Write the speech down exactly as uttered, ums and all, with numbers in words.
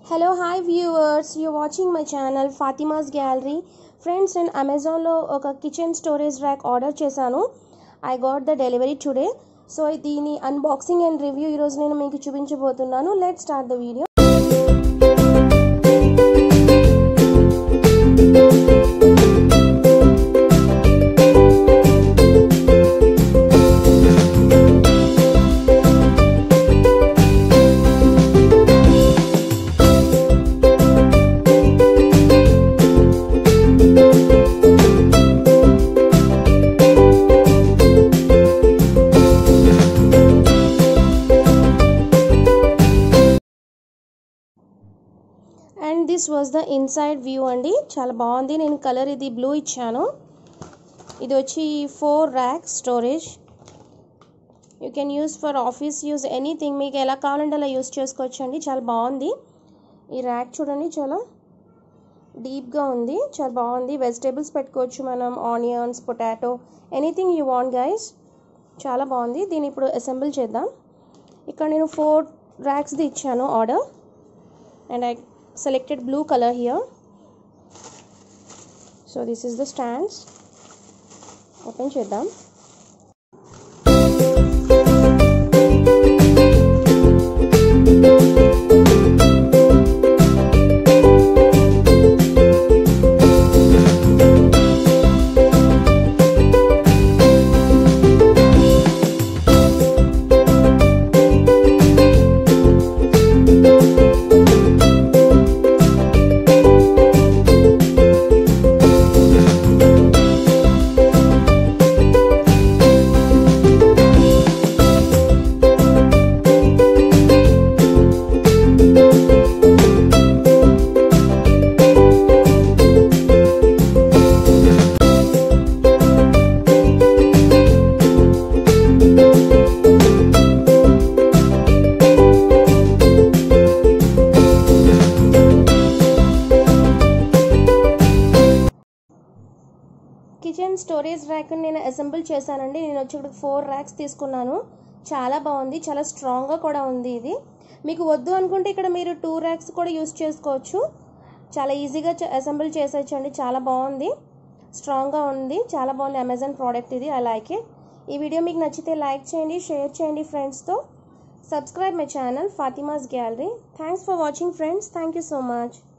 Hello, hi viewers. You're watching my channel Fatima's Gallery. Friends, in Amazon lo oka kitchen storage rack order chesanu. I got the delivery today. So దీని unboxing and review ఈ రోజు నేను మీకు చూపించబోతున్నాను. Let's start the video. And this was the inside view andi chala baagundi nenu color idi blue ichchanu idi vachi four racks storage you can use for office use anything meeku ela kavalante ala use chesukochandi chala baagundi ee rack chudandi chala deep ga undi chala baagundi vegetables pettukochu manam onions potato anything you want guys chala baagundi dini ippudu assemble cheddam ikkada nenu four racks di ichchanu order and I selected blue color here. So this is the stands. Open cheddam. Kitchen storage rack నేను assemble చేశానండి. నేను వచ్చి ఇక్కడ four racks తీసుకున్నాను. చాలా బాగుంది, చాలా స్ట్రాంగ్గా కూడా ఉంది. ఇది మీకు వద్దు అనుకుంటే ఇక్కడ మీరు టూ ర్యాక్స్ కూడా యూస్ చేసుకోవచ్చు. చాలా ఈజీగా అసెంబుల్ చేసేయచ్చండి. చాలా బాగుంది, స్ట్రాంగ్గా ఉంది, చాలా బాగుంది. అమెజాన్ ప్రోడక్ట్ ఇది. I like it. ఈ వీడియో మీకు నచ్చితే లైక్ చేయండి, షేర్ చేయండి ఫ్రెండ్స్తో. Subscribe my channel Fatima's gallery. Thanks for watching friends. Thank you so much.